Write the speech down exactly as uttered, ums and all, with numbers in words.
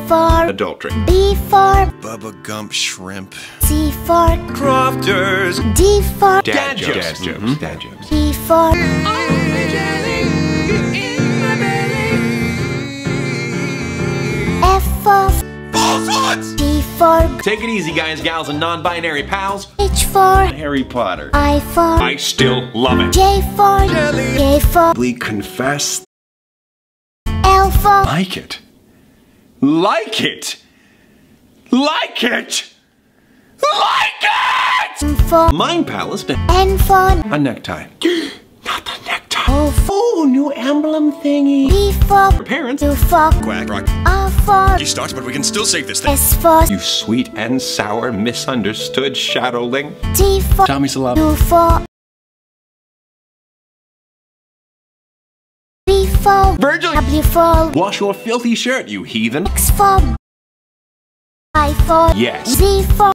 for adultery. B for Bubba Gump Shrimp. C for Crofters. D for Dad jokes. Dad jokes. Mhm. Dad jokes. E for F for Falsehoods! G for Take it easy, guys, gals, and non-binary pals. H for Harry Potter. I for I still love it. J for K for Confess. L for Like it. Like it. Like it. Like it! M for Mind Palace. N for A necktie. Not the necktie. O for Oh, new emblem thingy. P for For parents. Q for Quack, rock. R for He starts, but we can still save this thing. S for You sweet and sour, misunderstood shadowling. T for Tommy Salab. U for V for Virgil. W for Wash your filthy shirt, you heathen. X for I for Yes. Z for